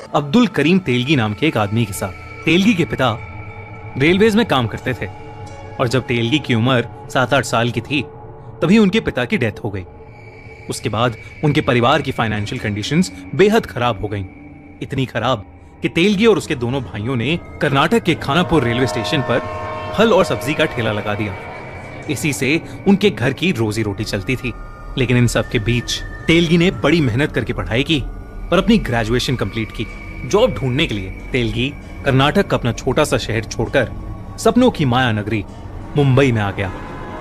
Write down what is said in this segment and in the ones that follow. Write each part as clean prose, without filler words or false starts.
अब्दुल करीम तेलगी नाम के एक आदमी के साथ। तेलगी के पिता रेलवेज में काम करते थे और जब तेलगी की उम्र 7-8 साल की थी तभी उनके पिता की डेथ हो गई। उसके बाद उनके परिवार की फाइनेंशियल कंडीशंस बेहद खराब हो गईं। इतनी खराब कि तेलगी और उसके दोनों भाइयों ने कर्नाटक के खानापुर रेलवे स्टेशन पर फल और सब्जी का ठेला लगा दिया। इसी से उनके घर की रोजी रोटी चलती थी। लेकिन इन सब के बीच तेलगी ने बड़ी मेहनत करके पढ़ाई की और अपनी ग्रेजुएशन कंप्लीट की। जॉब ढूंढने के लिए तेलगी कर्नाटक का अपना छोटा सा शहर छोड़कर सपनों की माया नगरी मुंबई में आ गया।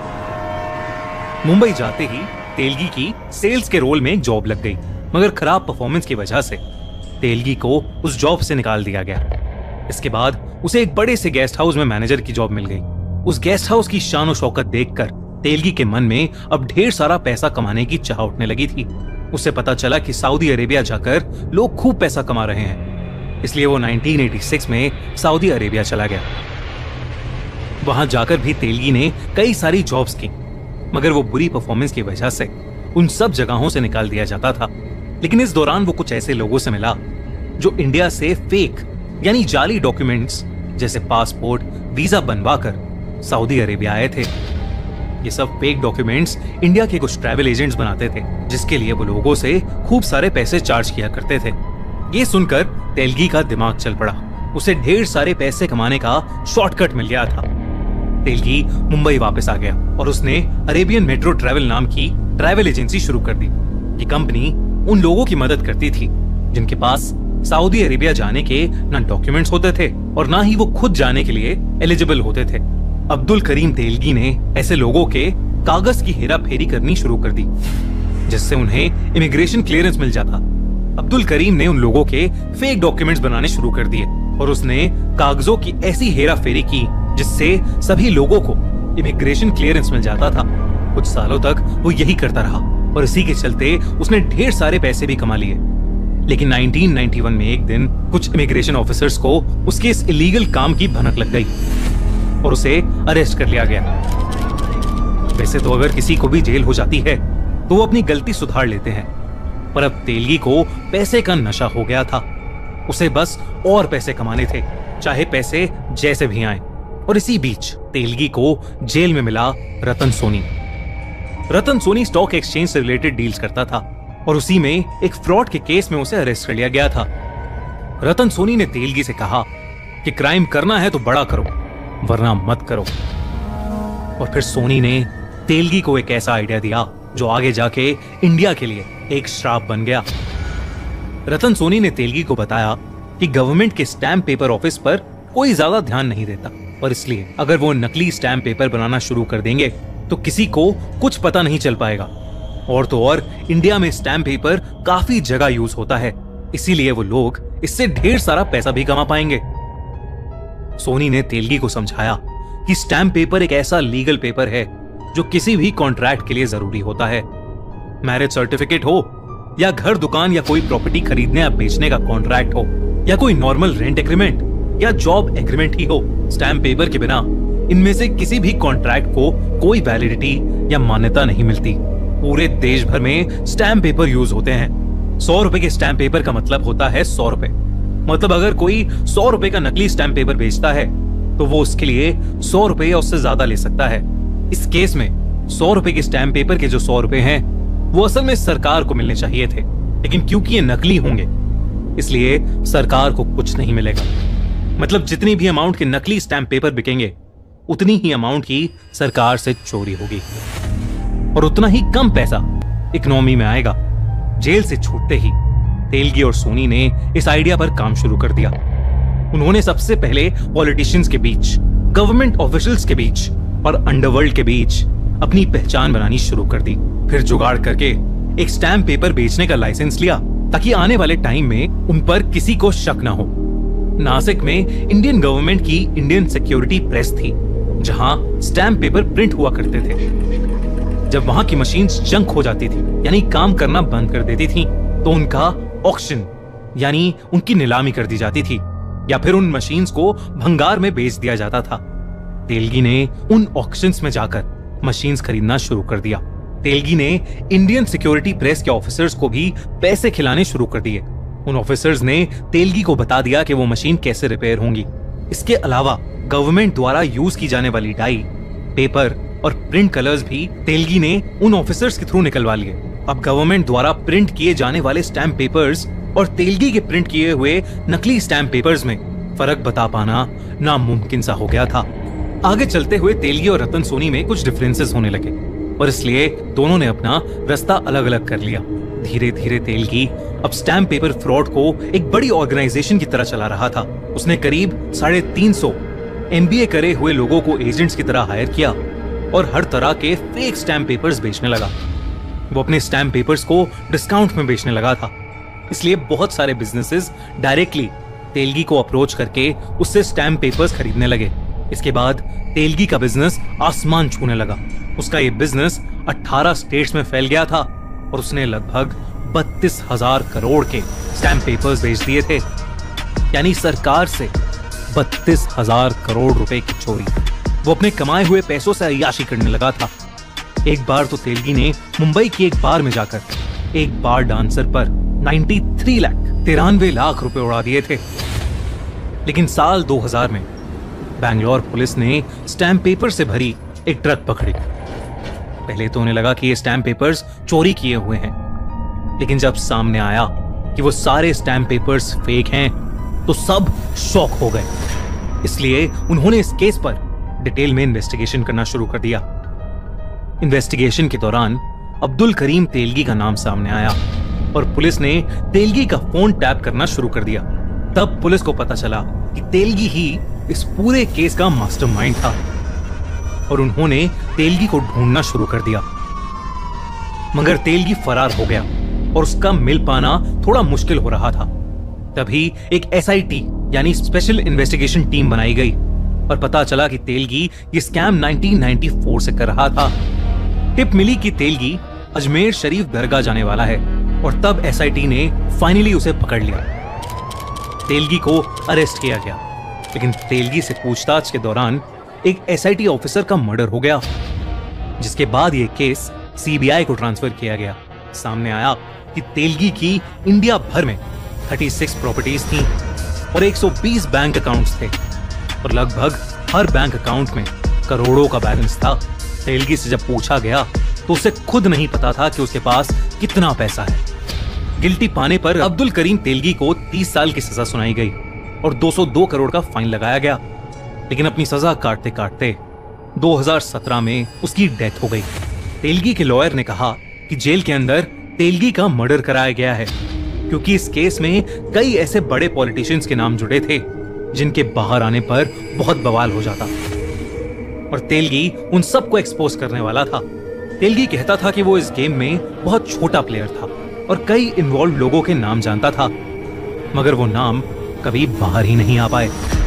मुंबई जाते ही तेलगी की सेल्स के रोल में जॉब लग गई, मगर खराब परफॉर्मेंस की वजह से तेलगी को उस जॉब से निकाल दिया गया। इसके बाद उसे एक बड़े से गेस्ट हाउस में मैनेजर की जॉब मिल गई। उस गेस्ट हाउस की शान और शौकत देखकर तेलगी के मन में अब ढेर सारा पैसा कमाने की चाह उठने लगी थी। उसे पता चला कि सऊदी अरेबिया जाकर लोग खूब पैसा कमा रहे हैं, इसलिए वो 1986 में सऊदी अरेबिया चला गया। वहां जाकर भी तेलगी ने कई सारी जॉब्स की, मगर वो बुरी परफॉर्मेंस की वजह से उन सब जगहों से निकाल दिया जाता था। लेकिन इस दौरान वो कुछ ऐसे लोगों से मिला जो इंडिया से फेक यानी जाली डॉक्यूमेंट्स जैसे पासपोर्ट, वीजा बनवाकर सऊदी अरेबिया आए थे। ये सब फेक डॉक्यूमेंट्स इंडिया के कुछ ट्रैवल एजेंट्स बनाते थे, जिसके लिए वो लोगों से खूब सारे पैसे चार्ज किया करते थे। ये सुनकर तेलगी का दिमाग चल पड़ा। उसे ढेर सारे पैसे कमाने का शॉर्टकट मिल गया था। तेलगी मुंबई वापस आ गया और उसने अरेबियन मेट्रो ट्रैवल नाम की ट्रैवल एजेंसी शुरू कर दी। ये कंपनी उन लोगों की मदद करती थी जिनके पास सऊदी अरेबिया जाने के ना डॉक्यूमेंट्स होते थे और ना ही वो खुद जाने के लिए एलिजिबल होते थे। अब्दुल करीम तेलगी ने ऐसे लोगों के कागज की हेरा फेरी करनी शुरू कर दी, जिससे उन्हें इमिग्रेशन क्लियरेंस मिल जाता। अब्दुल करीम ने उन लोगों के फेक डॉक्यूमेंट्स बनाने शुरू कर दिए और उसने कागजों की ऐसी हेरा फेरी की जिससे सभी लोगों को इमिग्रेशन क्लियरेंस मिल जाता था। कुछ सालों तक वो यही करता रहा और इसी के चलते उसने ढेर सारे पैसे भी कमा लिए। लेकिन 1991 में एक दिन कुछ इमिग्रेशन ऑफिसर्स को उसके इस इलीगल काम की भनक लग गई और उसे अरेस्ट कर लिया गया। वैसे तो अगर किसी को भी जेल हो जाती है तो वो अपनी गलती सुधार लेते हैं, पर अब तेलगी को पैसे का नशा हो गया था। उसे बस और पैसे कमाने थे, चाहे पैसे जैसे भी आए। और इसी बीच तेलगी को जेल में मिला रतन सोनी। रतन सोनी स्टॉक एक्सचेंज से रिलेटेड डील्स करता था और उसी में एक फ्रॉड के केस में उसे अरेस्ट कर लिया गया था। रतन सोनी ने तेलगी से कहा कि क्राइम करना है तो बड़ा करो, वरना मत करो। और फिर सोनी ने तेलगी को एक ऐसा आइडिया दिया जो आगे जाके इंडिया के लिए एक श्राप बन गया। रतन सोनी ने तेलगी को बताया कि गवर्नमेंट के स्टैम्प पेपर ऑफिस पर कोई ज्यादा ध्यान नहीं देता और इसलिए अगर वो नकली स्टैम्प पेपर बनाना शुरू कर देंगे तो किसी को कुछ पता नहीं चल पाएगा। और तो और इंडिया में स्टैम्प पेपर काफी जगह यूज होता है, इसीलिए वो लोग इससे ढेर सारा पैसा भी कमा पाएंगे। सोनी ने तेलगी को समझाया कि स्टैम्प पेपर एक ऐसा लीगल पेपर है जो किसी भी कॉन्ट्रैक्ट के लिए जरूरी होता है। मैरिज सर्टिफिकेट हो या घर, दुकान या कोई प्रॉपर्टी खरीदने या बेचने का कॉन्ट्रैक्ट हो या कोई नॉर्मल रेंट एग्रीमेंट या जॉब एग्रीमेंट ही हो, स्टैम्प पेपर के बिना इनमें से किसी भी कॉन्ट्रैक्ट को कोई वैलिडिटी या मान्यता नहीं मिलती। पूरे देश भर में स्टैम्प पेपर यूज होते हैं। 100 रुपए के स्टैम्प पेपर का मतलब होता है 100 रुपए। मतलब अगर कोई 100 रुपए का नकली स्टैम्प पेपर बेचता है तो वो उसके लिए 100 रुपए या उससे ज्यादा ले सकता है। इस केस में 100 रुपए के स्टैम्प पेपर के जो 100 रुपए हैं वो असल में सरकार को मिलने चाहिए थे, लेकिन क्योंकि ये नकली होंगे इसलिए सरकार को कुछ नहीं मिलेगा। मतलब जितनी भी अमाउंट के नकली स्टैम्प पेपर बिकेंगे उतनी ही अमाउंट की सरकार से चोरी होगी और उतना ही कम पैसा इकोनॉमी में आएगा। जेल से छूटते ही तेलगी और सोनी ने इस आइडिया पर काम शुरू कर दिया। उन्होंने सबसे पहले पॉलिटिशियंस के बीच, गवर्नमेंट ऑफिशियल्स के बीच और अंडरवर्ल्ड के बीच अपनी पहचान बनानी शुरू कर दी। फिर जुगाड़ करके एक स्टैम्प पेपर बेचने का लाइसेंस लिया ताकि आने वाले टाइम में उन पर किसी को शक ना हो। नासिक में इंडियन गवर्नमेंट की इंडियन सिक्योरिटी प्रेस थी जहां स्टैम्प पेपर प्रिंट हुआ करते थे। जब वहां की मशीन्स जंक हो जाती थी यानी काम करना बंद कर देती थी तो उनका ऑक्शन यानी उनकी नीलामी कर दी जाती थी या फिर उन मशीन्स को भंगार में बेच दिया जाता था। तेलगी ने उन ऑक्शंस में जाकर मशीन्स खरीदना शुरू कर दिया। तेलगी ने इंडियन सिक्योरिटी प्रेस के ऑफिसर्स को भी पैसे खिलाने शुरू कर दिए उन ऑफिसर्स ने तेलगी को बता दिया कि वो मशीन कैसे रिपेयर होंगी। इसके अलावा गवर्नमेंट द्वारा यूज की जाने वाली डाई, पेपर और प्रिंट कलर्स भी तेलगी ने उन ऑफिसर्स के थ्रू निकलवा लिए। अब गवर्नमेंट द्वारा प्रिंट किए जाने वाले स्टैम्प पेपर्स और तेलगी के प्रिंट किए हुए नकली स्टैम्प पेपर्स में फर्क बता पाना नामुमकिन सा हो गया था। आगे चलते हुए तेलगी और रतन सोनी में कुछ डिफरेंसेस होने लगे और इसलिए दोनों ने अपना रास्ता अलग अलग कर लिया। धीरे धीरे तेलगी अब स्टैम्प पेपर फ्रॉड को एक बड़ी ऑर्गेनाइजेशन की तरह चला रहा था। उसने करीब 350 MBA करे हुए लोगों को एजेंट्स की तरह हायर किया और हर तरह के फेक स्टैम्प पेपर्स बेचने लगा। वो अपने स्टैम्प पेपर्स को डिस्काउंट में बेचने लगा था, इसलिए बहुत सारे बिजनेसेस डायरेक्टली तेलगी को अप्रोच करके उससे स्टैम्प पेपर्स खरीदने लगे। इसके बाद तेलगी का बिजनेस आसमान छूने लगा। उसका ये बिजनेस 18 स्टेट्स में फैल गया था और उसने लगभग 32,000 करोड़ के स्टैम्प पेपर्स बेच दिए थे, यानी सरकार से 32,000 करोड़ रुपए की चोरी। वो अपने कमाए हुए पैसों से अय्याशी करने लगा था। एक बार तो तेलगी ने मुंबई की एक बार में जाकर एक बार डांसर पर 93 लाख रुपए उड़ा दिए थे। लेकिन साल 2000 में बैंगलोर पुलिस ने स्टैम्प पेपर से भरी एक ट्रक पकड़ी। पहले तो उन्हें लगा कि ये स्टैम्प पेपर्स चोरी किए हुए हैं, लेकिन जब सामने आया कि वो सारे स्टैम्प पेपर्स फेक हैं, तो सब शॉक हो गए। इसलिए उन्होंने इस केस पर डिटेल में इन्वेस्टिगेशन करना शुरू कर दिया। इन्वेस्टिगेशन के दौरान अब्दुल करीम तेलगी का नाम सामने आया और पुलिस ने तेलगी का फोन टैप करना शुरू कर दिया। तब पुलिस को पता चला कि तेलगी ही इस पूरे केस का मास्टरमाइंड था और उन्होंने तेलगी को ढूंढना शुरू कर दिया। मगर तेलगी फरार हो गया और उसका मिल पाना थोड़ा मुश्किल हो रहा था। तभी एक SIT यानी स्पेशल इन्वेस्टिगेशन टीम बनाई गई और पता चला कि तेलगी ये स्कैम 1994 से कर रहा था। टिप मिली कि तेलगी अजमेर शरीफ दरगाह जाने वाला है और तब SIT ने फाइनली उसे पकड़ लिया। तेलगी को अरेस्ट किया गया, लेकिन तेलगी से पूछताछ के दौरान एक SIT ऑफिसर का मर्डर हो गया, जिसके बाद यह केस CBI को ट्रांसफर किया गया। सामने आया कि तेलगी की इंडिया भर में 36 प्रॉपर्टीज थी और 120 बैंक अकाउंट्स थे और लगभग हर बैंक अकाउंट में करोड़ों का बैलेंस था। तेलगी से जब पूछा गया तो उसे खुद नहीं पता था कि उसके पास कितना पैसा है। गिल्टी पाने पर अब्दुल करीम तेलगी को 30 साल की सजा सुनाई गई और 202 करोड़ का फाइन लगाया गया। लेकिन अपनी सजा काटते काटते 2017 में उसकी डेथ हो गई। तेलगी के लॉयर ने कहा कि जेल के अंदर तेलगी का मर्डर कराया गया है क्योंकि इस केस में कई ऐसे बड़े पॉलिटिशियंस के नाम जुड़े थे जिनके बाहर आने पर बहुत बवाल हो जाता और तेलगी उन सबको एक्सपोज करने वाला था। तेलगी कहता था कि वो इस गेम में बहुत छोटा प्लेयर था और कई इन्वॉल्व लोगों के नाम जानता था, मगर वो नाम कभी बाहर ही नहीं आ पाए।